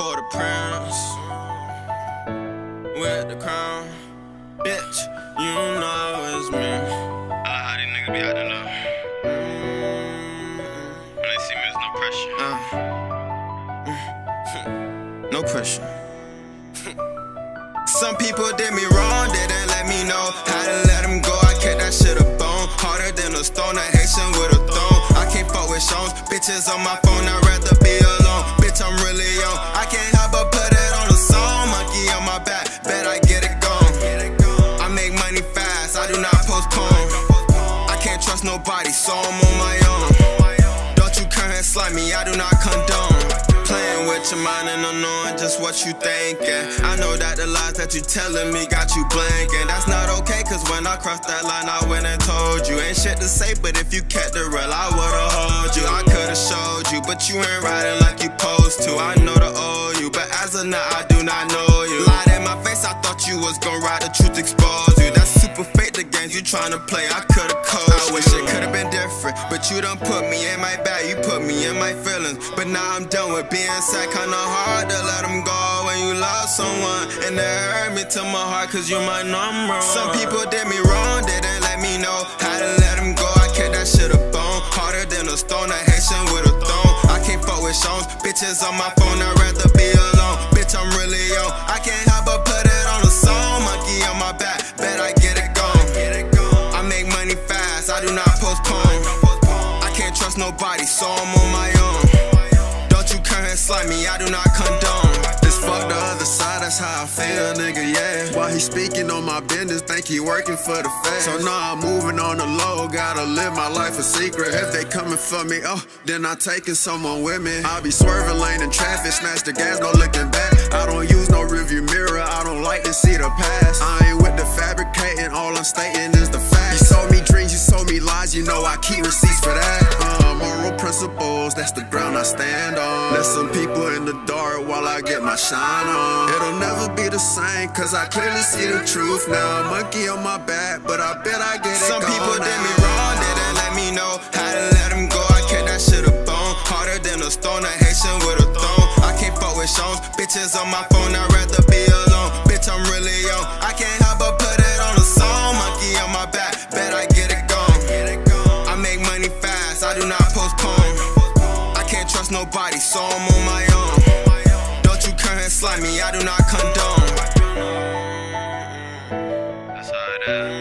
Port-au-Prince with the crown. Bitch, you know it's me. I like how these niggas be acting up. When they see me, there's no pressure. No pressure. Some people did me wrong, didn't let me know how to let them go. I kept that shit a bone, harder than a stone, a Haitian with a throne. I can't fuck with shows, bitches on my phone, I'd rather be alone. Bitch, I'm really young, I can't help but put it on a song. Monkey on my back, bet I get it gone. I make money fast, I do not postpone. I can't trust nobody, so I'm on my own. Don't you come and slide me, I do not condone. Playing with your mind and unknowing just what you thinking. I know that the lies that you telling me got you blinking. That's not okay, cause when I crossed that line I went and told you. Ain't shit to say, but if you kept it real I would've hold you. I could've showed you, but you ain't riding like you supposed to. I know to owe you, but as of now I do not know you. Lied in my face, I thought you was gon' ride, the truth expose you. That's super fake, the games you tryna play, I could've coached you. I wish it could've been different, but you done put me in my bag, you put me in my feelings. But now I'm done with being sad, kinda hard to let them go when you love someone. And it hurt me to my heart, cause you my number one. Some people did me wrong, didn't let me know how to let them go. I kept that shit a bone, harder than a stone, a Haitian with a throne. I can't fuck with shows, bitches on my phone, I'd rather be alone. Bitch, I'm really young, I can't help but put it on a song. Monkey on my back, bet I get it gone. I make money fast, I do not postpone. I can't trust nobody, so I'm on my own. Don't you come and slide me, I do not condone. This fuck the other side, that's how I feel, nigga, yeah. While he speaking on my business, think he working for the feds. So now I'm moving on the low, gotta live my life a secret. If they coming for me, oh, then I taking someone with me. I be swerving lane in traffic, snatch the gas, no looking back. I don't use no rearview mirror, I don't like to see the past. I ain't with the fabricating, all I'm stating is the facts. You sold me dreams, you sold me lies, you know I keep receipts for that. Moral principles, that's the ground I stand on. Let some people in the dark while I get my shine on. It'll never be the same, cause I clearly see the truth now. Monkey on my back, but I bet I get it Some gone people now. did me wrong, didn't let me know how to let them go. I kept that shit a bone, harder than a stone, a Haitian with a throne. I can't fuck with shows, bitches on my phone, I'd rather be alone. Bitch, I'm really young, I can't help but put it on a song. Monkey on my back, bet I get it gone. I make money fast, I do not postpone. I can't trust nobody, so I'm on my own. Don't you come and slide me, I do not condone. That's how it is.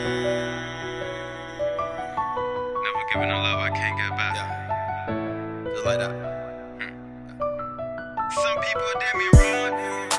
Never giving a love I can't get back. Yeah. Just like that. Some people did me wrong.